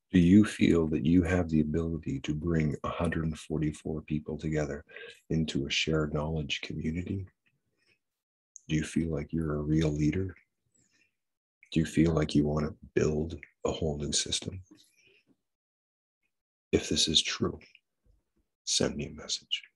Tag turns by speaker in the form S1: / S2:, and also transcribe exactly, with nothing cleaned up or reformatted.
S1: Do you feel that you have the ability to bring one hundred forty-four people together into a shared knowledge community? Do you feel like you're a real leader? Do you feel like you want to build a whole new system? If this is true, send me a message.